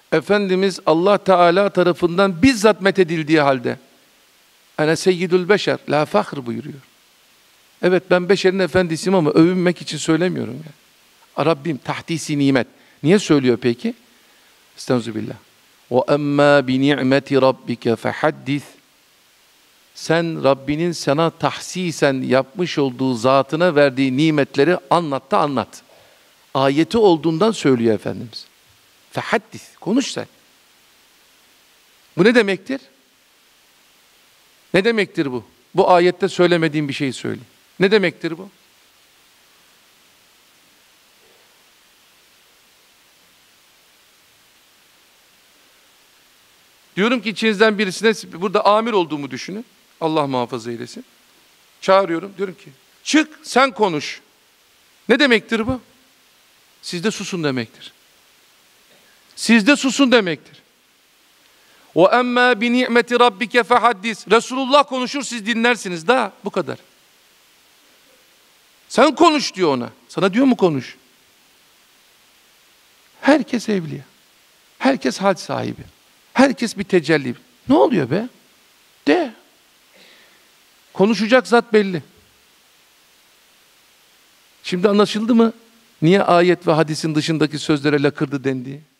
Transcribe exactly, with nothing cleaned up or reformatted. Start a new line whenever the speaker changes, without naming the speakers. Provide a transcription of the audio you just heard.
Efendimiz Allah Teala tarafından bizzat methedildiği halde ene seyyidül beşer la fahr buyuruyor. Evet, ben beşerin efendisiyim ama övünmek için söylemiyorum yani. Rabbim tahdisi nimet. Niye söylüyor peki? Estağfirullah. Ve emma bi ni'meti rabbike fehaddis. Sen Rabbinin sana tahsisen yapmış olduğu, zatına verdiği nimetleri anlat da anlat. Ayeti olduğundan söylüyor Efendimiz. Fehaddis, konuş sen. Bu ne demektir? Ne demektir bu? Bu ayette söylemediğim bir şeyi söyle. Ne demektir bu? Diyorum ki içinizden birisine, burada amir olduğumu düşünün. Allah muhafaza eylesin. Çağırıyorum, diyorum ki çık sen konuş. Ne demektir bu? Siz de susun demektir. Siz de susun demektir. O emmâ bi ni'meti rabbike fehaddis. Resulullah konuşur, siz dinlersiniz. Daha bu kadar. Sen konuş diyor ona. Sana diyor mu konuş? Herkes evliya. Herkes hal sahibi. Herkes bir tecelli. Ne oluyor be? De. Konuşacak zat belli. Şimdi anlaşıldı mı? Niye ayet ve hadisin dışındaki sözlere lakırdı dendiği?